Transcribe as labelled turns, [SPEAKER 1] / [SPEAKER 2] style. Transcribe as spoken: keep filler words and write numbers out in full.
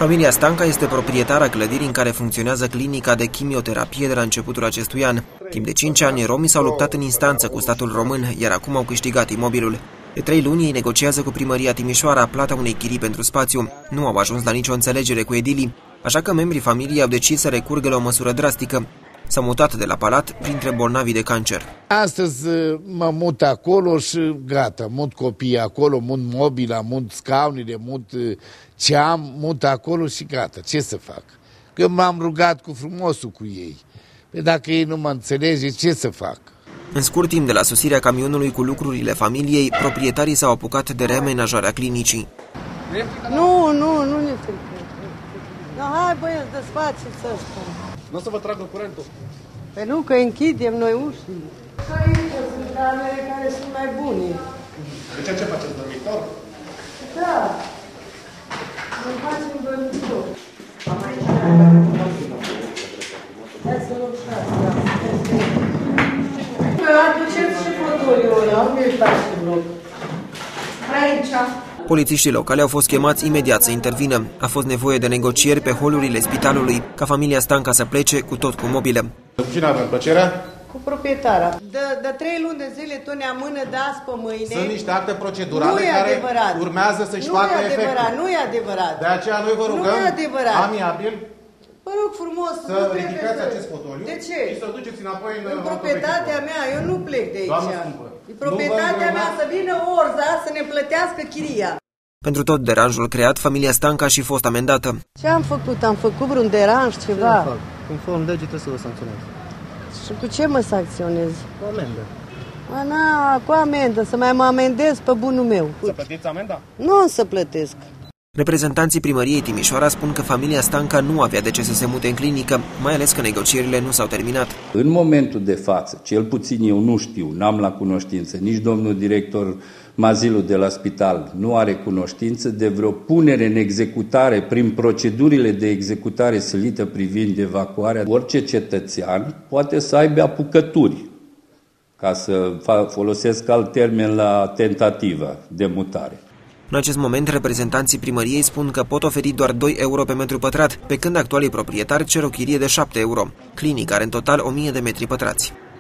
[SPEAKER 1] Familia Stanca este proprietara clădirii în care funcționează clinica de chimioterapie de la începutul acestui an. Timp de cinci ani, romii s-au luptat în instanță cu statul român, iar acum au câștigat imobilul. De trei luni ei negociază cu primăria Timișoara plata unei chirii pentru spațiu. Nu au ajuns la nicio înțelegere cu edilii, așa că membrii familiei au decis să recurgă la o măsură drastică. S-au mutat de la palat printre bolnavii de cancer.
[SPEAKER 2] Astăzi mă mut acolo și gata, mut copiii acolo, mut mobila, mut scaunile, mut ce am, mut acolo și gata. Ce să fac? Că m-am rugat cu frumosul cu ei. Păi dacă ei nu mă înțelege, ce să fac?
[SPEAKER 1] În scurt timp de la sosirea camionului cu lucrurile familiei, proprietarii s-au apucat de reamenajarea clinicii.
[SPEAKER 3] Nu, nu, nu ne frică. No, hai băieți, desfaceți ăsta.
[SPEAKER 4] Nu o să vă tragă curentul?
[SPEAKER 3] Păi nu, că închidem noi ușile. Aici sunt camere care sunt mai bune.
[SPEAKER 4] Deci ce faceți, dormitor?
[SPEAKER 3] Da. Să facem dormitor. Hai să lucrați, da. Aduceți și fotoliul ăla, unde îl faci în loc? Aici.
[SPEAKER 1] Polițiștii locali au fost chemați imediat să intervină. A fost nevoie de negocieri pe holurile spitalului, ca familia Stanca să plece cu tot cu mobile.
[SPEAKER 4] Cu cine avem plăcerea?
[SPEAKER 3] Cu proprietara. De, de trei luni de zile tot ne amână de azi pe mâine.
[SPEAKER 4] Sunt niște acte procedurale care
[SPEAKER 3] adevărat.
[SPEAKER 4] urmează să-și facă efectul.
[SPEAKER 3] Nu e adevărat, nu e adevărat.
[SPEAKER 4] De aceea noi vă rugăm,
[SPEAKER 3] nu e adevărat.
[SPEAKER 4] amiabil,
[SPEAKER 3] vă rog frumos,
[SPEAKER 4] să ridicați să... acest fotoliu.
[SPEAKER 3] De ce?
[SPEAKER 4] Și să duceți înapoi în,
[SPEAKER 3] în proprietatea mea, eu nu plec de aici.
[SPEAKER 4] Doamnă scumpă,
[SPEAKER 3] e proprietatea mea să vină Orza să ne plătească chiria.
[SPEAKER 1] Pentru tot deranjul creat, familia Stanca a și fost amendată.
[SPEAKER 3] Ce am făcut? Am făcut vreun deranj, ceva?
[SPEAKER 5] Ce fac? Conform legii trebuie să vă sancționez.
[SPEAKER 3] Și cu ce mă sancționez?
[SPEAKER 5] Cu amendă.
[SPEAKER 3] A, na, cu amendă, să mai mă amendez pe bunul meu.
[SPEAKER 4] Să plătiți amenda?
[SPEAKER 3] Nu o să plătesc.
[SPEAKER 1] Reprezentanții primăriei Timișoara spun că familia Stanca nu avea de ce să se mute în clinică, mai ales că negocierile nu s-au terminat.
[SPEAKER 6] În momentul de față, cel puțin eu nu știu, n-am la cunoștință, nici domnul director Mazilu de la spital nu are cunoștință de vreo punere în executare prin procedurile de executare silită privind evacuarea. Orice cetățean poate să aibă apucături, ca să folosesc alt termen la tentativă de mutare.
[SPEAKER 1] În acest moment, reprezentanții primăriei spun că pot oferi doar doi euro pe metru pătrat, pe când actualii proprietari cer o chirie de șapte euro. Clinica are în total o mie de metri pătrați.